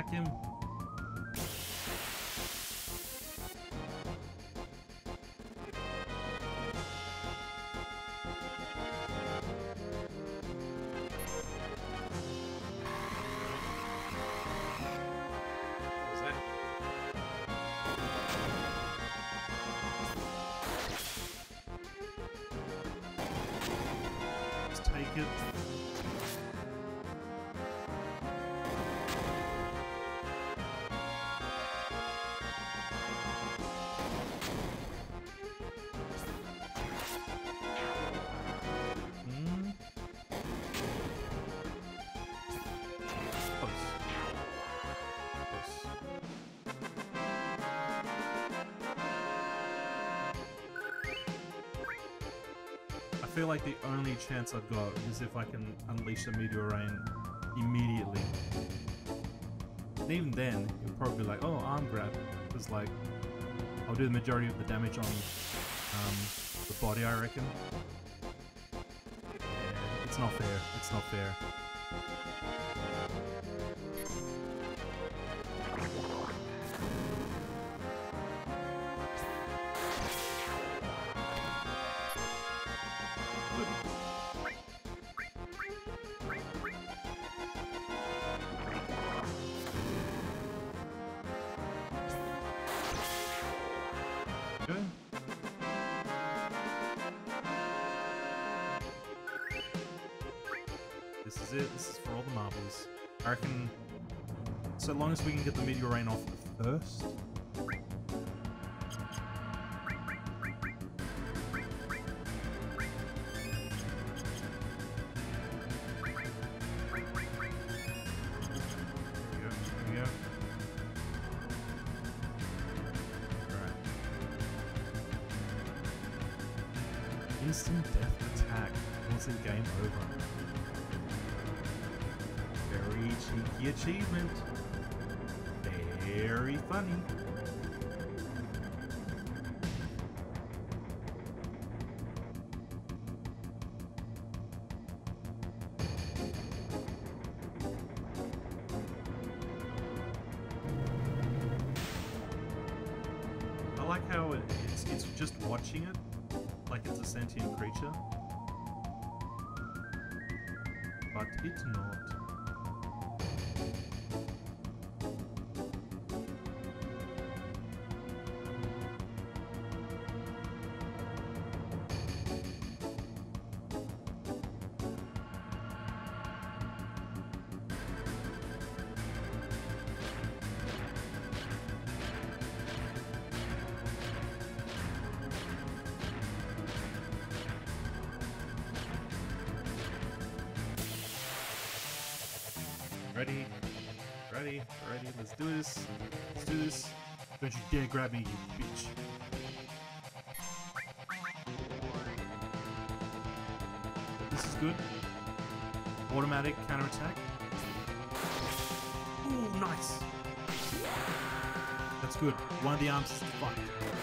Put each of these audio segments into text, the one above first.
attack him. Take it. I feel like the only chance I've got is if I can unleash the meteor rain immediately. And even then, you'll probably be like, oh, arm grab. Because, like, I'll do the majority of the damage on the body, I reckon. Yeah, it's not fair. It's not fair. Good. This is it. This is for all the marbles. I reckon, so long as we can get the meteor rain off first. Instant death attack. Instant game over. Very cheeky achievement. Very funny. I like how it's just watching it. Like it's a sentient creature, but it's not. Ready, ready, ready, let's do this. Let's do this. Don't you dare grab me, you bitch. This is good. Automatic counterattack. Ooh, nice. That's good. One of the arms is fucked.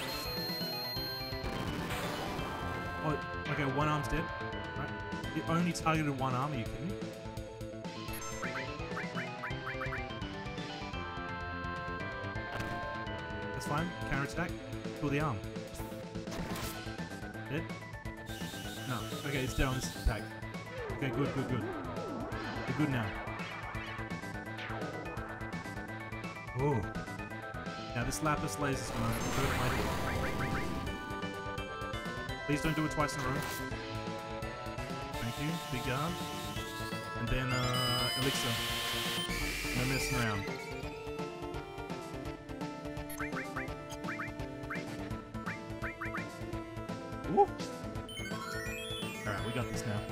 Oh, okay, one arm's dead. Right. It only targeted one arm, are you kidding me? Fine, counter attack, kill the arm. Dead? No. Okay, it's dead on this attack. Okay, good, good, good. We're good now. Oh. Now this lapis laser's gonna hurt my head. Please don't do it twice in a row. Thank you, big arm. And then elixir. No messing around. Woo! Alright, we got this now.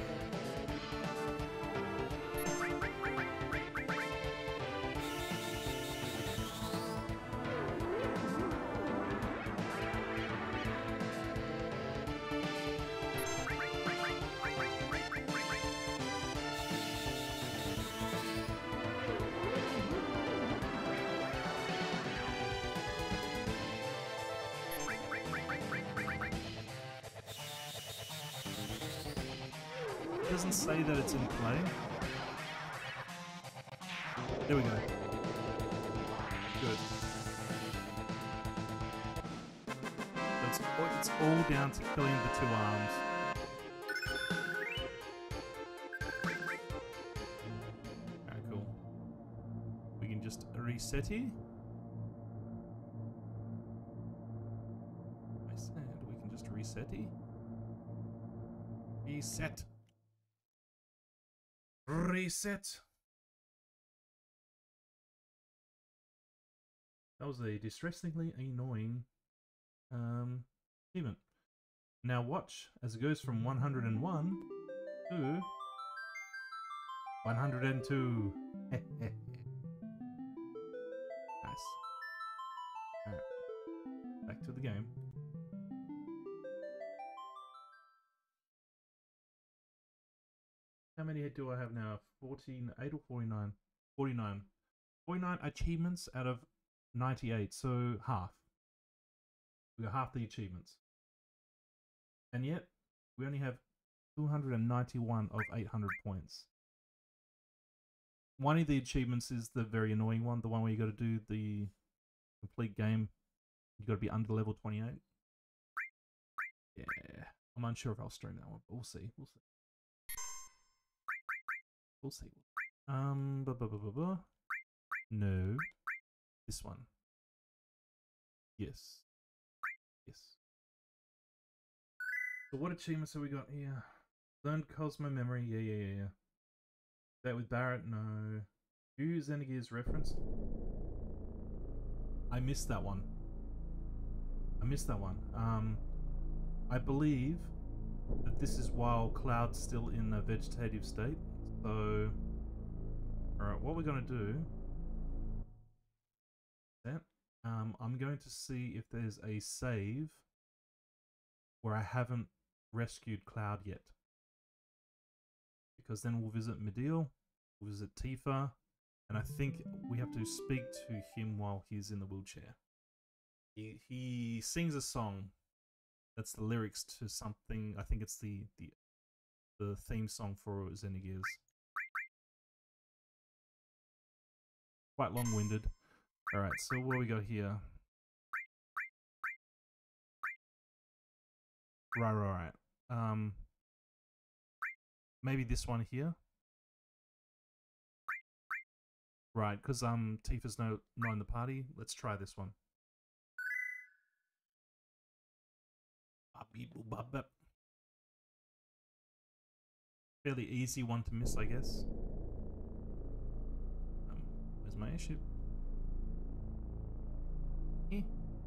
It doesn't say that it's in play. There we go. good. It's all down to killing the 2 arms. Alright, cool. We can just reset here. I said we can just reset here. Reset. Reset. That was a distressingly annoying achievement. Now watch as it goes from 101 to 102. Nice. Alright. Back to the game. How many do I have now? 14, 8 or 49? 49. 49 achievements out of 98, so half. We got half the achievements. And yet, we only have 291 of 800 points. One of the achievements is the very annoying one, the one where you got to do the complete game. You got to be under level 28. Yeah, I'm unsure if I'll stream that one, but we'll see. We'll see. We'll see. No. This one. Yes. Yes. So what achievements have we got here? Learn Cosmo Memory. Yeah. That with Barrett? No. Use Xenogears reference? I missed that one. I believe that this is while Cloud's still in a vegetative state. So, alright, what we're going to do... I'm going to see if there's a save where I haven't rescued Cloud yet. Because then we'll visit Medeal, we'll visit Tifa, and I think we have to speak to him while he's in the wheelchair. He sings a song that's the lyrics to something, I think it's the theme song for Xenogears. Quite long-winded. Alright, so what do we got here? Right. Maybe this one here? Right, because Tifa's not in the party. Let's try this one. Fairly easy one to miss, I guess. Where's my airship? Okay,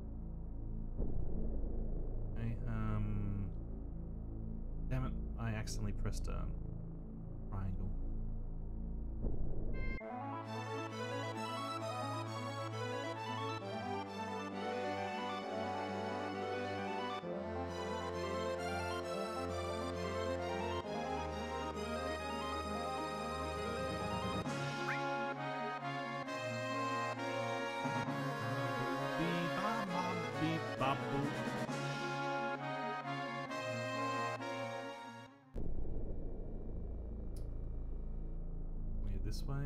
damn it, I accidentally pressed triangle. This way.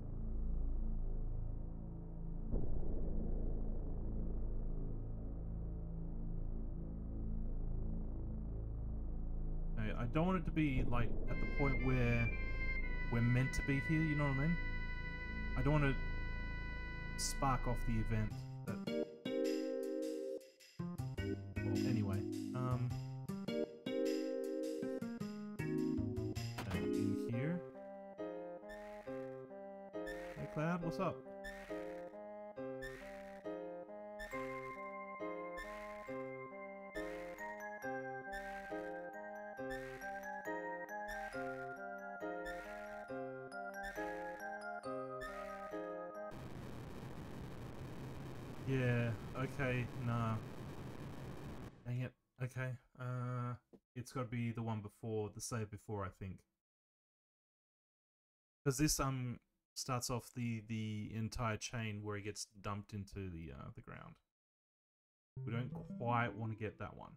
Okay, I don't want it to be like at the point where we're meant to be here, you know what I mean? I don't want to spark off the event that... Well, anyway, in here. Hey Cloud, what's up? Yeah, okay, nah. Dang it. Okay, it's got to be the one before, the save before, I think. Because this starts off the entire chain where he gets dumped into the ground. We don't quite want to get that one.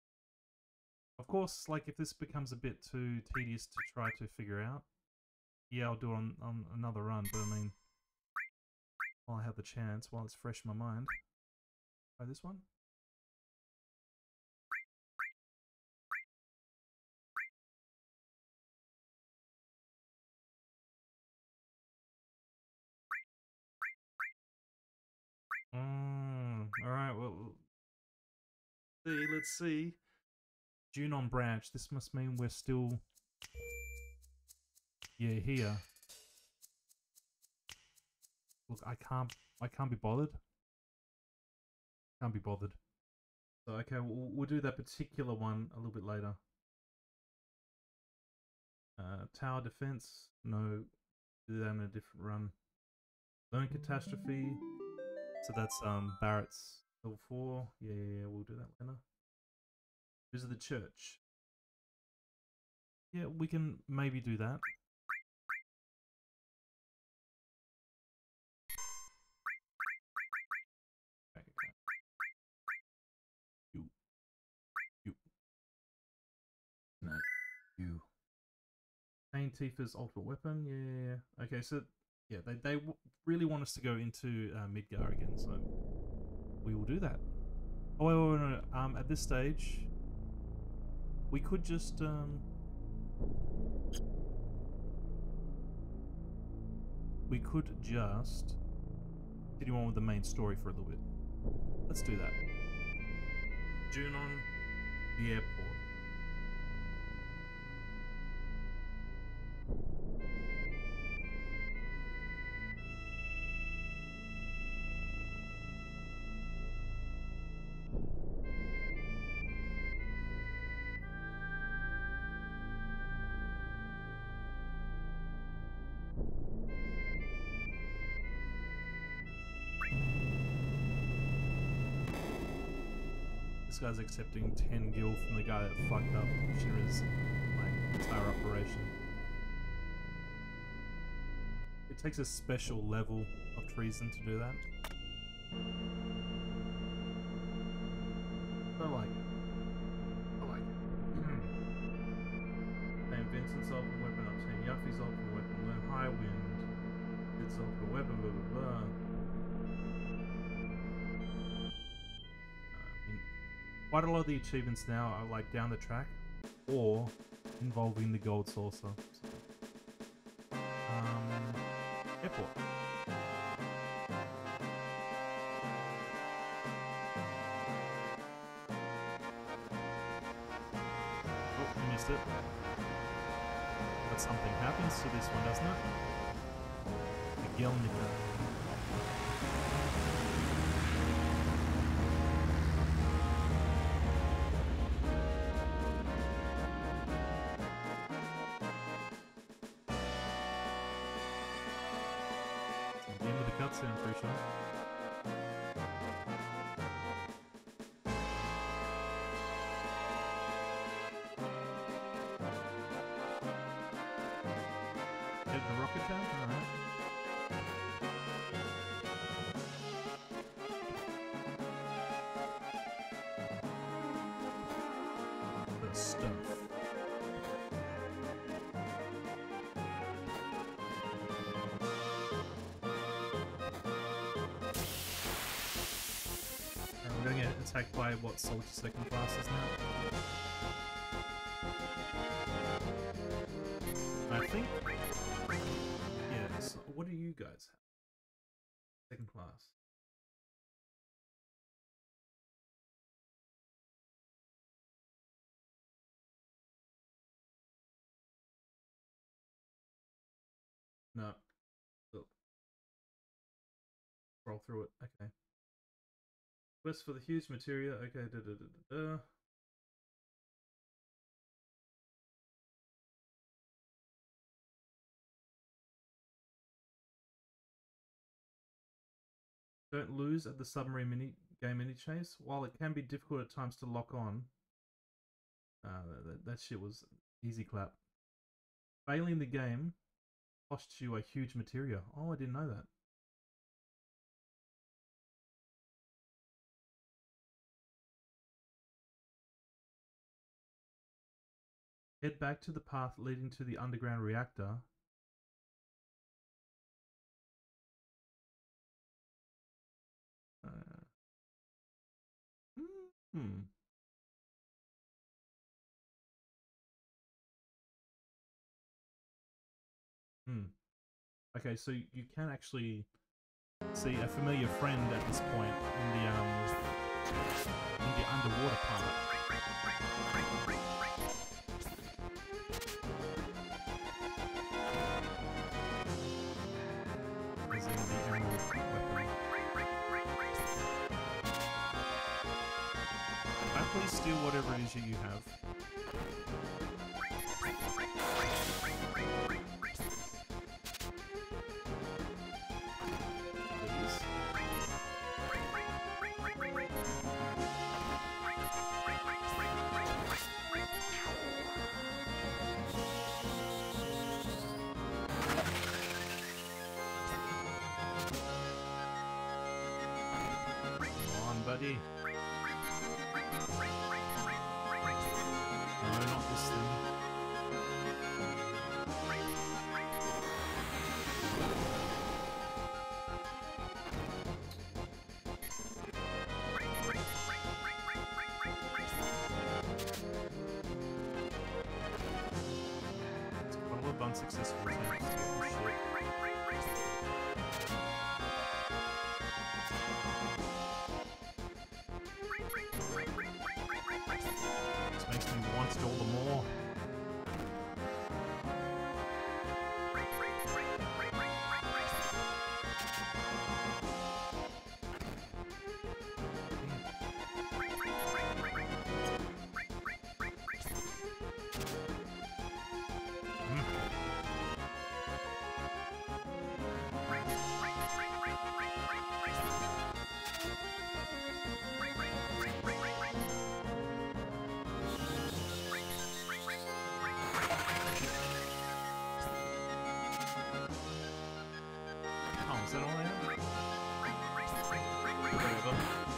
Of course, like if this becomes a bit too tedious to try to figure out, Yeah, I'll do it on another run, but I mean, while I have the chance, while it's fresh in my mind. Try this one. Alright, well, let's see. June on branch. This must mean we're still, yeah, here. Look, I can't be bothered. Can't be bothered. So okay, we'll do that particular one a little bit later. Tower defense. No, do that in a different run. Learn catastrophe. So that's Barrett's level 4. Yeah, we'll do that later. Visit the church. Yeah, we can maybe do that. Okay. You. No. You. Pain Tifa's ultimate weapon. Yeah. Okay, so yeah, they really want us to go into Midgar again, so we will do that. Oh wait, no. At this stage, we could just continue on with the main story for a little bit. Let's do that. Junon, the airport. This guy's accepting 10 gil from the guy that fucked up Shira's entire operation. It takes a special level of treason to do that. I like it. Obtain Vincent's ultimate weapon, obtain Yuffie's ultimate weapon, learn High Wind, its ultimate weapon, blah blah blah. Quite a lot of the achievements now are like down the track or involving the gold saucer. So, airport. Oh, I missed it. But something happens to this one, doesn't it? The Gelnica. I'm pretty sure. Hit the rocket down? Alright. The stuff. We're gonna get attacked by what soldier second classes now? I think. Yeah, so what do you guys have? Second class. No. Look. Roll through it. Okay. Quest for the huge materia. Okay. Don't lose at the submarine mini chase. While it can be difficult at times to lock on, that shit was easy clap. Failing the game costs you a huge materia. Oh, I didn't know that. Head back to the path leading to the underground reactor Hmm. Hmm. Okay, so you can actually see a familiar friend at this point in the underwater part. As in the emerald weapon. Can I please steal whatever it is that you have? Come on, buddy. No, not this thing. It's a couple of unsuccessful attempts to get this shit. This makes me want it all the more. Oh, is that all I have? Whatever.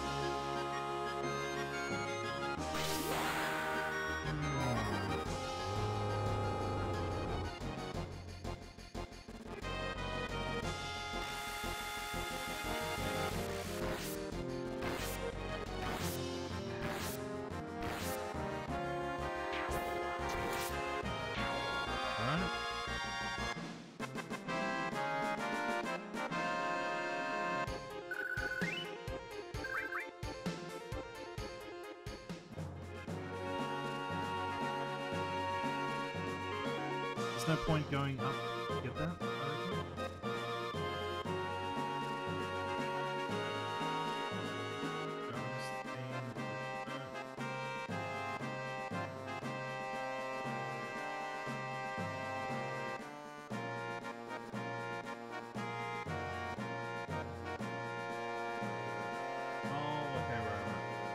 Right. There's no point going up to get that. Oh, okay, right.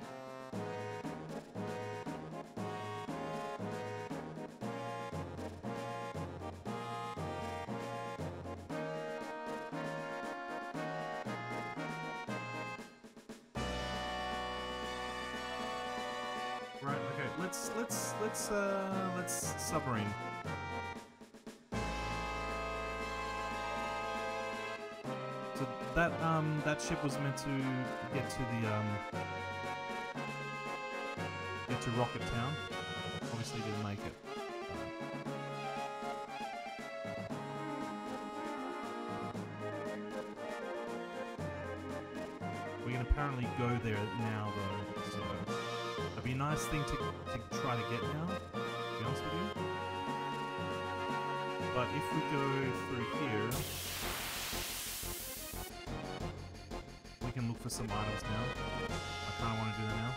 Right, okay, let's submarine. So that ship was meant to get to Rocket Town. Obviously didn't make it. We can apparently go there now though, so it'd be a nice thing to try to get now, to be honest with you. But if we go through here, we can look for some items now. I kinda wanna do that now.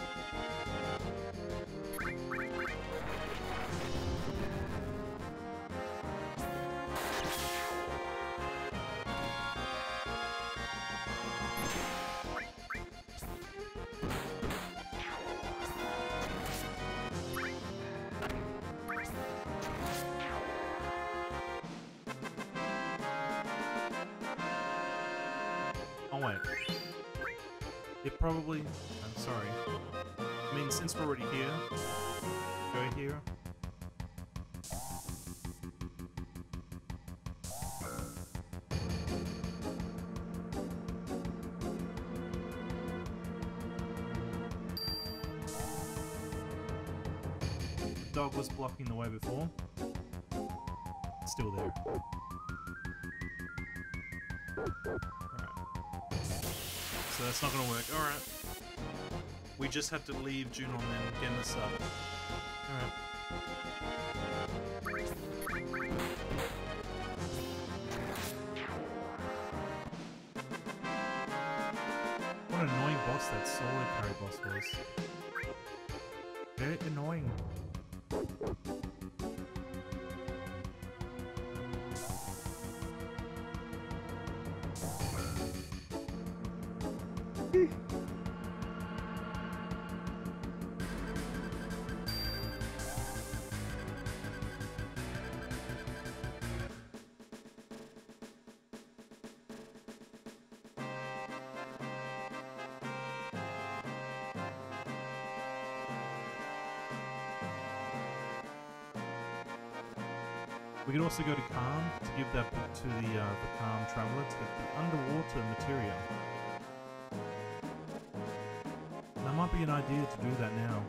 Oh wait. It probably... I'm sorry. I mean, since we're already here, go here. dog was blocking the way before. It's still there. Alright. So that's not gonna work. Alright. We just have to leave Junon then, getting this up. Alright. What an annoying boss that solo carry boss was. Very annoying. We could also go to Calm to give that book to the Calm Traveler to get the underwater material. That might be an idea to do that now.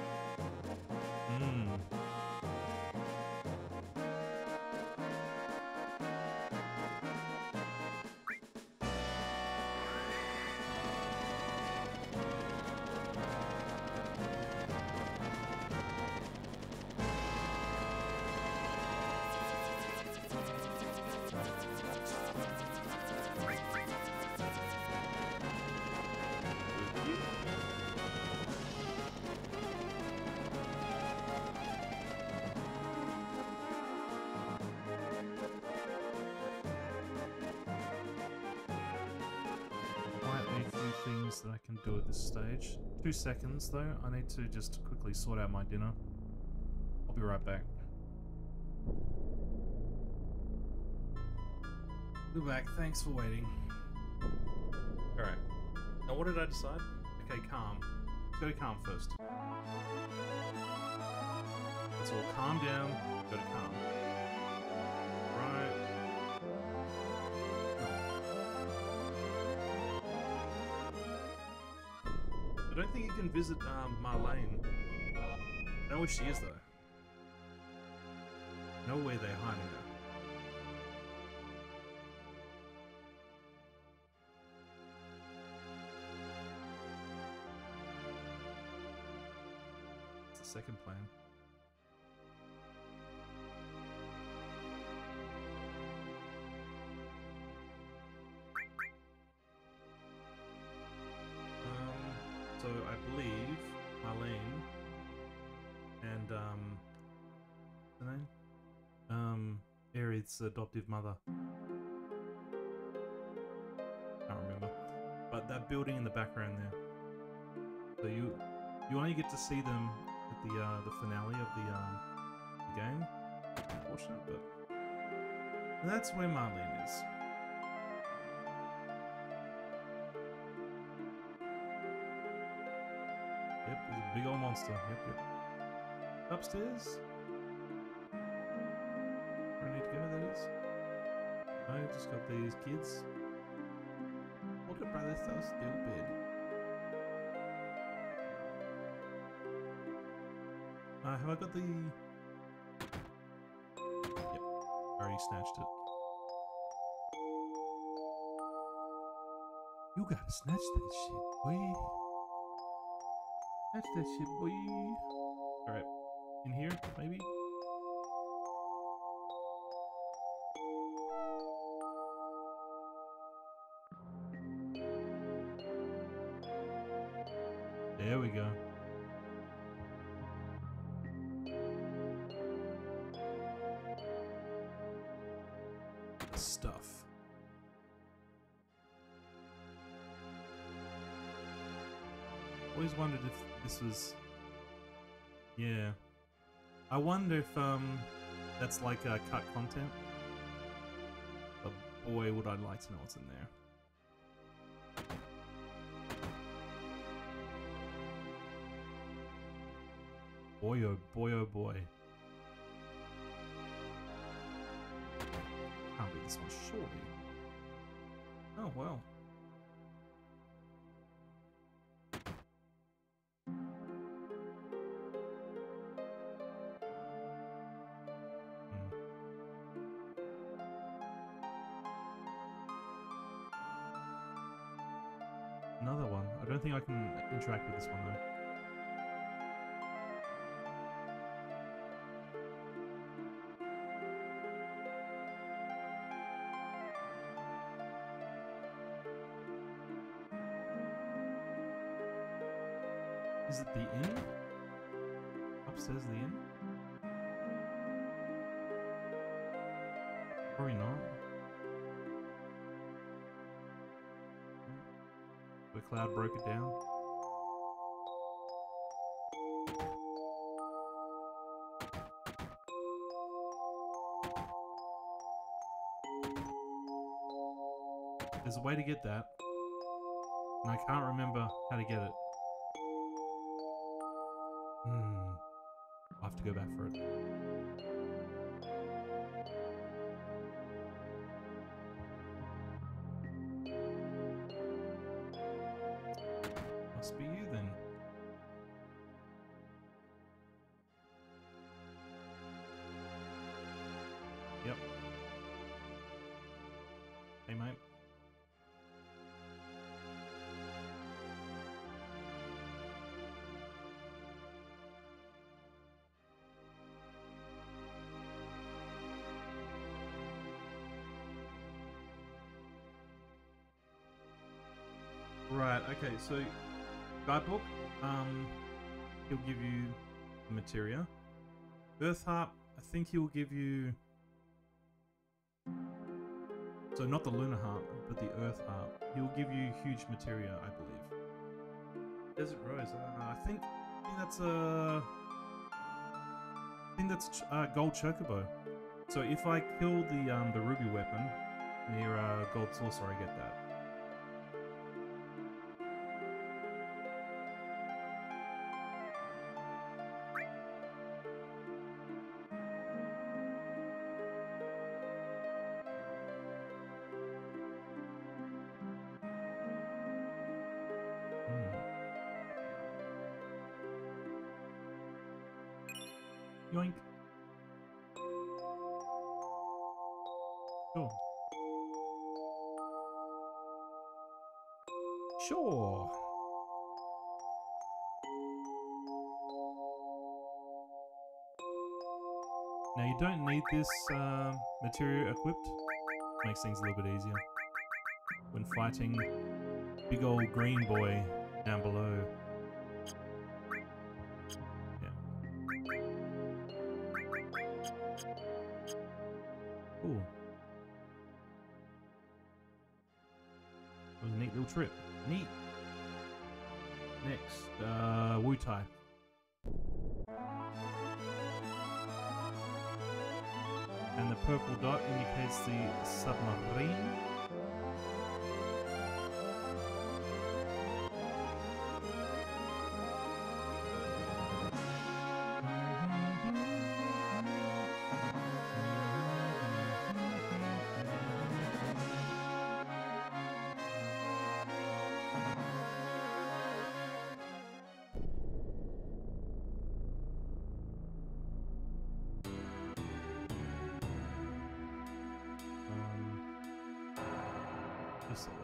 Things that I can do at this stage. 2 seconds though, I need to just quickly sort out my dinner. I'll be right back. Be back, thanks for waiting. Alright. Now what did I decide? Okay, Calm. Let's go to Calm first. Let's all calm down, go to Calm. Right. I don't think you can visit Marlene. I know where she is though. I know where they're hiding her. It's the second plan. So I believe Marlene and what's her name? Aerith's adoptive mother. Can't remember. But that building in the background there. So you only get to see them at the finale of the game. Unfortunate, but that's where Marlene is. Yep, there's a big old monster. Yep. Upstairs? Where I need to go, that is. I just got these kids. Look at brother, so stupid. Have I got the... Yep, already snatched it. You gotta snatch that shit, boy. That's that shit, boy. Alright. In here, maybe? There we go. Stuff. Always wondered if this was... Yeah. I wonder if that's like cut content. But boy, would I like to know what's in there. Boy oh boy oh boy. Can't be this one, surely. Oh well. another one. I don't think I can interact with this one though. Is it the inn? Upstairs the inn? Probably not. The cloud broke it down. There's a way to get that, and I can't remember how to get it. I'll have to go back for it. Must be you then. Yep. Hey mate. Right, okay, so guidebook, he'll give you the materia. Earth Harp, I think he'll give you, so not the Lunar Harp, but the Earth Harp. He'll give you huge materia, I believe. Desert Rose, I think that's Gold Chocobo. So if I kill the Ruby weapon near Gold Saucer, I get that. Yoink. Sure. Sure. Now you don't need this material equipped. Makes things a little bit easier when fighting big old green boy down below. Cool. That was a neat little trip. Neat. Next, Wu Tai. And the purple dot indicates the submarine. This way.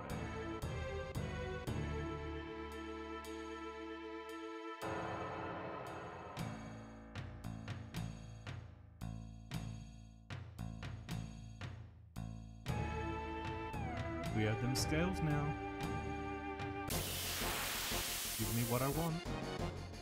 We have them scales now. Give me what I want.